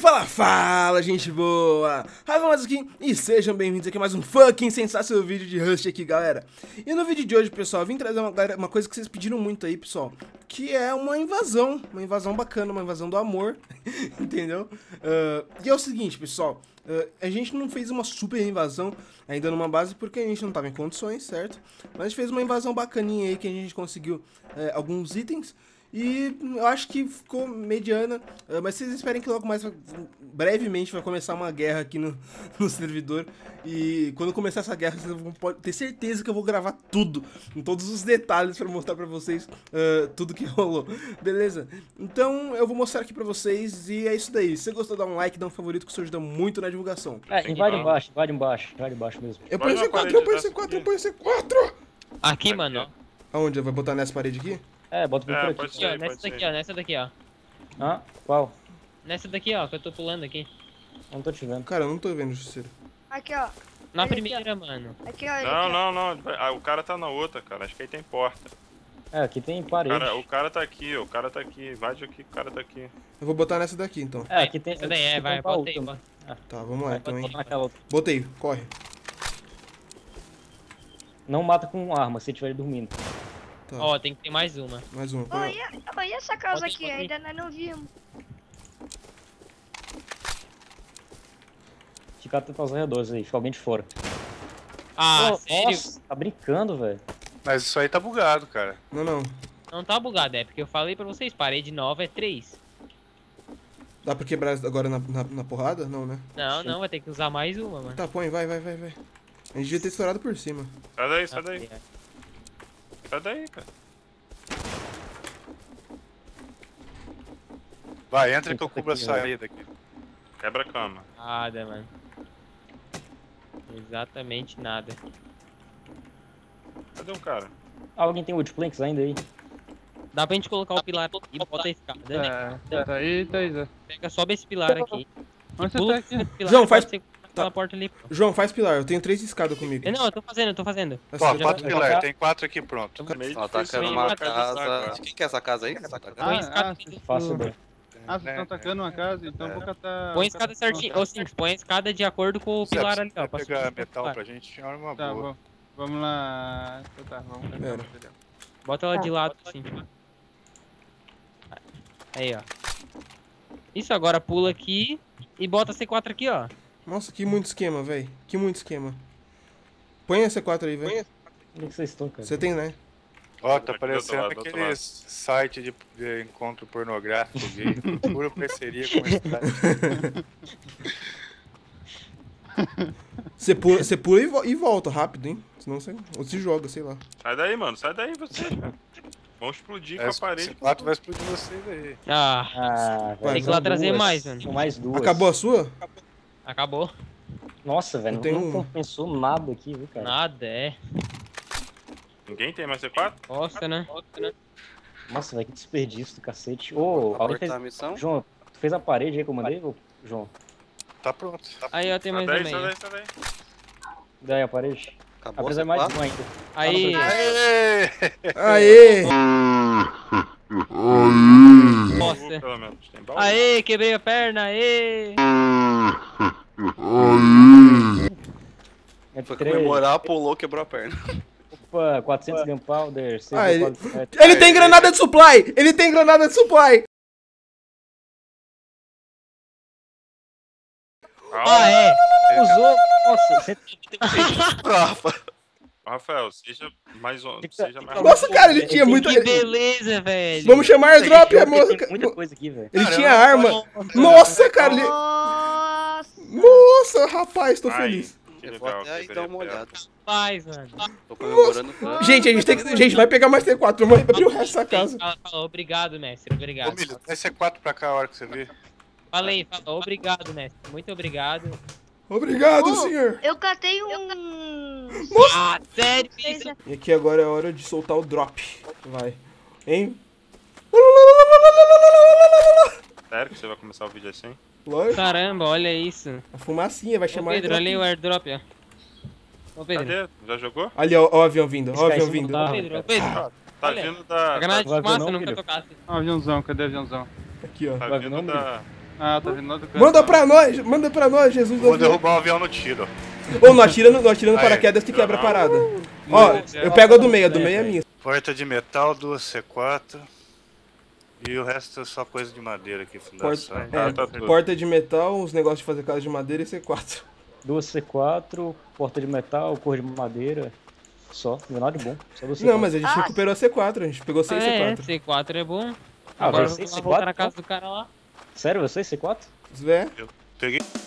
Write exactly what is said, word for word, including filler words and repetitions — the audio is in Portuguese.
fala, fala, gente boa! Rafael aqui e sejam bem-vindos aqui a mais um fucking sensacional vídeo de Rust aqui, galera. E no vídeo de hoje, pessoal, eu vim trazer uma, uma coisa que vocês pediram muito aí, pessoal, que é uma invasão, uma invasão bacana, uma invasão do amor, entendeu? Uh, e é o seguinte, pessoal, uh, a gente não fez uma super invasão ainda numa base porque a gente não tava em condições, certo? Mas a gente fez uma invasão bacaninha aí que a gente conseguiu uh, alguns itens. E eu acho que ficou mediana, mas vocês esperem que logo mais, brevemente, vai começar uma guerra aqui no, no servidor. E quando começar essa guerra, vocês vão ter certeza que eu vou gravar tudo, com todos os detalhes, pra mostrar pra vocês uh, tudo que rolou, beleza? Então eu vou mostrar aqui pra vocês e é isso daí. Se você gostou, dá um like, dá um favorito, que isso ajuda muito na divulgação. É, invade embaixo, invade embaixo, invade embaixo mesmo. Eu ponho C quatro, eu ponho C quatro, eu ponho C quatro! Aqui, mano. Aonde? Vai botar nessa parede aqui? É, bota por É, aqui. pode ser, Ó, nessa daqui, ó, nessa daqui, ó. Ah, qual? Nessa daqui, ó, que eu tô pulando aqui. Não tô te vendo. Cara, eu não tô vendo, Justiceiro. Aqui, ó. Na Ele primeira, mano. Aqui, ó. Não, não, não. Ah, o cara tá na outra, cara. Acho que aí tem porta. É, aqui tem O parede. cara, o cara tá aqui, ó. O cara tá aqui. Invade aqui, o cara tá aqui. Eu vou botar nessa daqui, então. É, aqui tem... Essa daí, é, aqui vai, tem pra bota aí, outra. bota. Ah, Tá, vamos lá, então, pode hein. botar naquela outra. Botei, corre. Não mata com arma se estiver dormindo. Tá, Ó, tem que ter mais uma. mais uma. Ô, põe- e, ô, e essa casa Pode ir, aqui? pode ir. Ainda nós não vimos. Fica atento aos arredores aí, fica alguém de fora. Ah, Pô, sério? Nossa, tá brincando, velho. Mas isso aí tá bugado, cara. Não, não. Não tá bugado, é porque eu falei pra vocês, parede nova é três. Dá pra quebrar agora na, na, na porrada? Não, né? Não, não, vai ter que usar mais uma, mano. Tá, põe, vai, vai, vai, vai. A gente devia ter estourado por cima. Sai daí, sai daí. Ah, Sai daí, cara. Vai, entra que eu Tem cubro a aqui, né? saída aqui. Quebra a cama. Nada, mano. Exatamente nada. Cadê um cara? Ah, alguém tem woodplanks ainda aí? Dá pra gente colocar o pilar aqui e bota a escada, né? É, peraí, Thaisa. Pega, sobe esse pilar aqui. Onde você Pula tá aqui? esse pilar João, e faz- bota você naquela porta ali, pô. João, faz pilar. Eu tenho três escadas comigo. Não, eu tô fazendo, eu tô fazendo. Assim, Ó, já- quatro já- pilares, já- tem quatro aqui pronto. Meio Ó, tá difícil atacando de uma localizar casa. agora. De quem que é essa casa aí? Essa casa? Põe Ah, escada ah, aqui. Fácil, velho. Ah, vocês estão atacando uma casa, então É. vou catar... Põe a escada certinho. Ô, Cinco, põe a escada de acordo com o Zé, pilar você ali, ó. vai pra pegar subir pro metal pilar. pra gente, é uma Tá, boa. vamos, vamos lá... Então tá, vamos pegar Pera. o material. Bota ela de lado, assim. Aí, ó. Isso, agora pula aqui e bota C quatro aqui, ó. Nossa, que muito esquema, velho. Que muito esquema. Põe a C quatro aí, velho. Onde é que vocês estão, cara? Você tem, né? Ó, tá Do outro parecendo lado, do outro aquele lado. site de, de encontro pornográfico gay. Pura parceria com esse cara. Você pula, você pula e, vo- e volta rápido, hein? Senão você... Ou se joga, sei lá. Sai daí, mano. Sai daí você, cara. Vamos explodir com a Esse parede. quatro vai explodir vocês aí. Ah, Ah, velho. Tem que ir lá são trazer duas. mais, mano. São mais duas. Acabou a sua? acabou. Nossa, velho, Eu não, tenho não uma. compensou nada aqui, viu, cara? Nada, é. Ninguém tem mais C quatro? Nossa, né? Nossa, velho, que desperdício do cacete. Ô, alguém fez... Cortar a missão? João, tu fez a parede aí que eu mandei, ô, João? Tá pronto. Tá Aí, ó, tem Sai mais daí, uma sai aí. daí, sai daí. Daí a parede. Acabou Apesar C mais quatro? uma ainda. Aí, Aê! Aê! nossa. Pelo menos. Tem baú. Aê, quebrei a perna, aê. É Foi três. comemorar, pulou, quebrou a perna. Opa, quatrocentos gunpowder, seis Ah, ele- gunpowder. Ele tem granada de supply! Ele tem granada de supply! Ah, é. Usou, nossa, cento e trinta e seis. Rafa. Rafael, seja mais um. Fica- Seja fica- mais Nossa, cara, ele tinha Tem muita... Que beleza, velho. Vamos chamar airdrop, Tem a moça... muita coisa aqui, velho. Ele Caramba, tinha arma. Nossa, cara, ele... Nossa! Nossa, rapaz, tô Ai, feliz. que Eu legal, vou até aí que dar uma legal. olhada. Faz, mano. Tô comemorando tanto. Gente, a gente tem que... Gente, vai pegar mais C quatro, vamos abrir o resto da casa. Fala, fala, obrigado, mestre, Ô, obrigado. Milho, traz C quatro pra cá a hora que você vir. Falei, fala, obrigado, mestre. Muito obrigado. Obrigado, Oh. senhor. Eu catei um... Ah, sério, isso? E aqui agora é a hora de soltar o drop. Vai. Hein? Sério que você vai começar o vídeo assim? Lógico. Caramba, olha isso. A fumacinha vai Ô, chamar Pedro, olha aí o airdrop. airdrop, ó. Ô, Pedro. Cadê? Já jogou? Ali, ó, ó o avião vindo, ó o Esse cara avião em cima vindo. do Ô, carro. Pedro, ô, Pedro. Tá Olha. vindo da. A granada Vai de ver fumaça não, nunca filho? tocasse. Ó, o aviãozão, cadê o aviãozão? Aqui, ó. Tá Vai vindo ver não, da. Ah, tá vindo lá do canto. Manda pra nós, manda pra nós, Jesus. Vou Deus meu. derrubar o avião no tiro. Ou não atira no, não atira no Aí, paraquedas que quebra a não. parada. Ó, eu pego a do meio, a do meio é minha. Porta de metal, duas C quatro. E o resto é só coisa de madeira aqui, fundação. Porta, Ah, é, tá tudo. porta de metal, os negócios de fazer casa de madeira e C quatro. Duas C quatro, porta de metal, cor de madeira. Só, não é nada de bom. Só duas C quatro. Não, mas a gente Ah, recuperou a C quatro, a gente pegou seis é, C quatro. C quatro é bom. Ah, Agora vocês vamos lá C voltar quatro? na casa do cara lá. Sério, vocês C quatro? Vé? Peguei